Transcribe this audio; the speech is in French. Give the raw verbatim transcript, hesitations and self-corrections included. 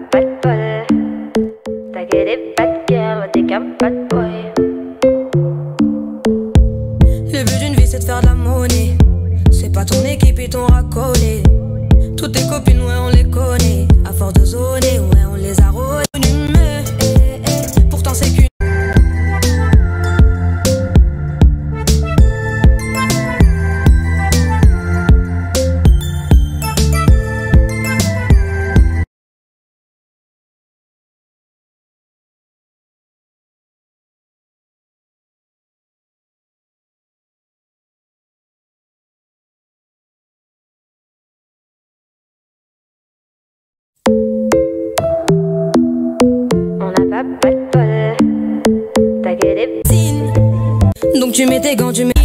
pas de bol. T'as que des bad girls, t'es qu'un bad boy. Le but d'une vie c'est de faire de la monnaie. C'est pas ton équipe et ton racolé. Toutes tes copines ouais on les connaît. À force de zoner ouais on les a rôdées. Mais eh, eh, pourtant c'est qu'une. Pas de bol, t'as que des Donc tu mets tes gants, tu mets